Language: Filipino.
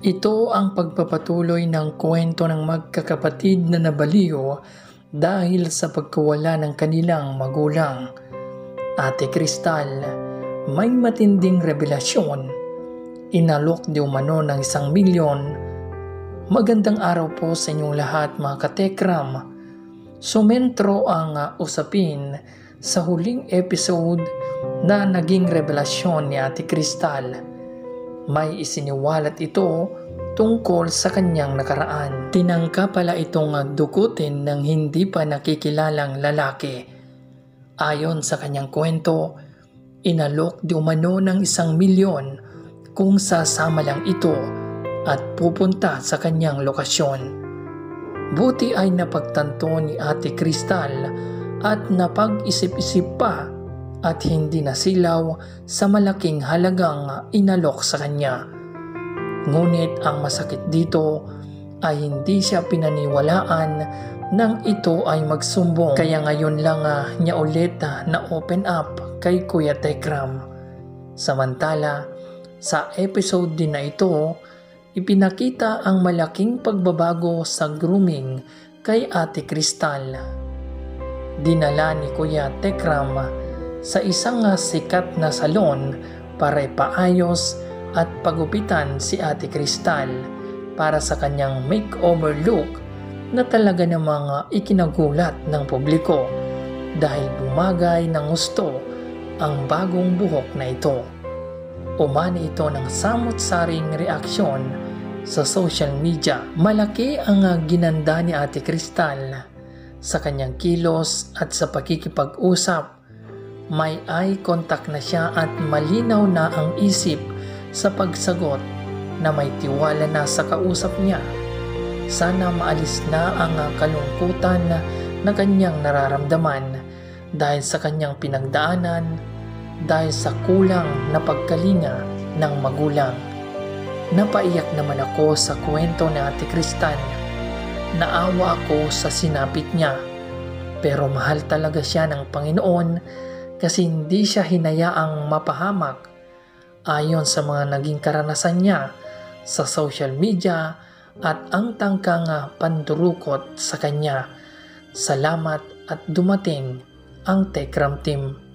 Ito ang pagpapatuloy ng kwento ng magkakapatid na nabaliw dahil sa pagkawala ng kanilang magulang. Ate Cristal, may matinding revelasyon. Inalok di umano ng 1,000,000. Magandang araw po sa inyong lahat mga katekram. Sumentro ang usapin sa huling episode na naging revelasyon ni Ate Cristal. May isiniwalat ito tungkol sa kanyang nakaraan. Tinangka pala itong dukutin ng hindi pa nakikilalang lalaki. Ayon sa kanyang kwento, inalok di umano ng 1,000,000 kung sasama lang ito at pupunta sa kanyang lokasyon. Buti ay napagtanto ni Ate Cristal at napag-isip-isip pa at hindi nasilaw sa malaking halagang inalok sa kanya. Ngunit ang masakit dito ay hindi siya pinaniwalaan nang ito ay magsumbong. Kaya ngayon lang niya ulit na open up kay Kuya Tekram. Samantala, sa episode din na ito, ipinakita ang malaking pagbabago sa grooming kay Ate Cristal. Dinala ni Kuya Tekram sa isang sikat na salon para ipaayos at pagupitan si Ate Cristal para sa kanyang makeover look na talaga namang ikinagulat ng publiko dahil bumagay ng gusto ang bagong buhok na ito. Umani ito ng samot-saring reaksyon sa social media. Malaki ang ginanda ni Ate Cristal sa kanyang kilos at sa pakikipag-usap. May eye contact na siya at malinaw na ang isip sa pagsagot na may tiwala na sa kausap niya. Sana maalis na ang kalungkutan na kanyang nararamdaman dahil sa kanyang pinagdaanan, dahil sa kulang na pagkalinga ng magulang. Napaiyak naman ako sa kwento ni Ate Cristal. Naawa ako sa sinapit niya, pero mahal talaga siya ng Panginoon kasi hindi siya hinayaang mapahamak ayon sa mga naging karanasan niya sa social media at ang tangkang pandurukot sa kanya. Salamat at dumating ang Tekram Team.